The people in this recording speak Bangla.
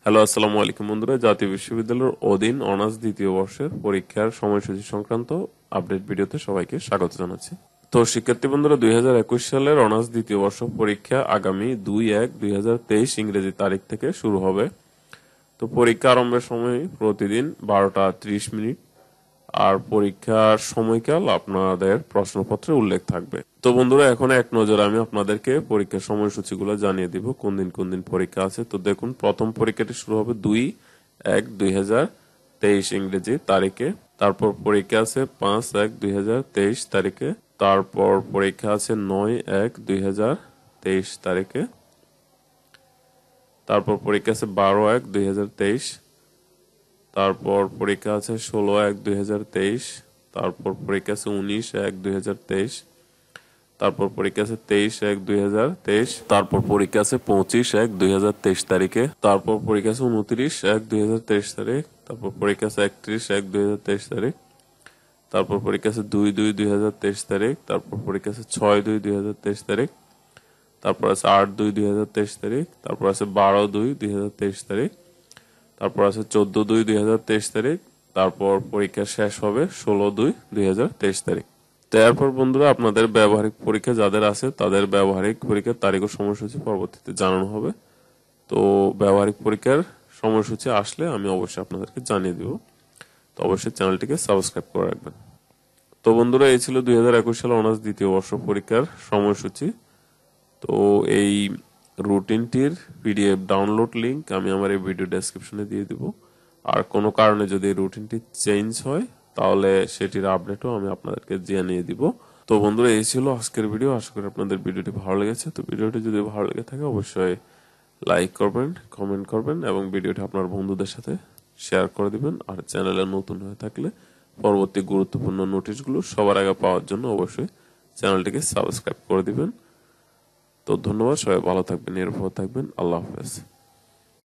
হ্যালো, আসসালামু আলাইকুম বন্ধুরা। জাতীয় বিশ্ববিদ্যালয়ের অধীন অনার্স দ্বিতীয় বর্ষের পরীক্ষার সময়সূচি সংক্রান্ত আপডেট ভিডিওতে সবাইকে স্বাগত জানাচ্ছি। তো শিক্ষার্থী বন্ধুরা, 2021 সালের অনার্স দ্বিতীয় বর্ষ পরীক্ষা আগামী 2/1/2023 ইংরেজি তারিখ থেকে শুরু হবে। তো পরীক্ষা আরম্ভের সময় প্রতিদিন 12:30 আর পরীক্ষার সময়কাল আপনাদের প্রশ্নপত্রে উল্লেখ থাকবে। তো বন্ধুরা, এখন এক নজরে আমি আপনাদেরকে পরীক্ষার সময়সূচিগুলো জানিয়ে দিব কোন দিন পরীক্ষা আছে। তো দেখুন, প্রথম পরীক্ষাটি শুরু হবে 2/1/2023 ইংরেজি তারিখে। তারপর পরীক্ষা আছে 5/1/2023 তারিখে। তারপর পরীক্ষা আছে 9/1/2023 তারিখে। তারপর পরীক্ষা আছে 12/1/2023। তারপর পরীক্ষা আছে 16/1/2023। তারপর পরীক্ষা আছে 19/1/2023। তারপর পরীক্ষা আছে 23/1/2023। তারপর পরীক্ষা আছে 25/1/2023 তারিখে। তারপর পরীক্ষা আছে 29/1/2023 তারিখ। তারপর পরীক্ষা আছে 31/1/2023 তারিখ। তারপর পরীক্ষা আছে 2/2/2023 তারিখ। তারপর পরীক্ষা আছে 6/2/2023 তারিখ। তারপর আছে 8/2/2023 তারিখ। তারপর আছে 12/2/2023 তারিখ। তারপর আছে 14/2/2023 তারিখ। তারপর পরীক্ষা শেষ হবে 16/2/2023 তারিখ। তো এরপর বন্ধুরা, আপনাদের ব্যবহারিক পরীক্ষা যাদের আছে তাদের ব্যবহারিক পরীক্ষার তারিখ ও সময়সূচি পরবর্তীতে জানানো হবে। তো ব্যবহারিক পরীক্ষার সময়সূচি আসলে আমি অবশ্যই আপনাদেরকে জানিয়ে দিব। তো অবশ্যই চ্যানেলটিকে সাবস্ক্রাইব করে রাখবেন। তো বন্ধুরা, এই ছিল 2021 সালে অনার্স দ্বিতীয় বর্ষ পরীক্ষার সময়সূচি। তো এই রুটিনটির পিডিএফ ডাউনলোড লিংক আমি আমার এই ভিডিও ডেসক্রিপশনে দিয়ে দিব। আর কোনো কারণে যদি রুটিনটি চেঞ্জ হয় তাহলে সেটির আপডেটও আমি আপনাদেরকে জানিয়ে দিব। তো বন্ধুরা, এই ছিল আজকের ভিডিও। আশা করি আপনাদের ভিডিওটি ভালো লেগেছে। তো ভিডিওটি যদি ভালো লেগে থাকে অবশ্যই লাইক করবেন, কমেন্ট করবেন এবং ভিডিওটি আপনার বন্ধুদের সাথে শেয়ার করে দিবেন। আর চ্যানেলে নতুন হয়ে থাকলে পরবর্তী গুরুত্বপূর্ণ নোটিশগুলো সবার আগে পাওয়ার জন্য অবশ্যই চ্যানেলটিকে সাবস্ক্রাইব করে দিবেন। তো ধন্যবাদ, সবাই ভালো থাকবেন, নিরাপদ থাকবেন। আল্লাহ হাফেজ।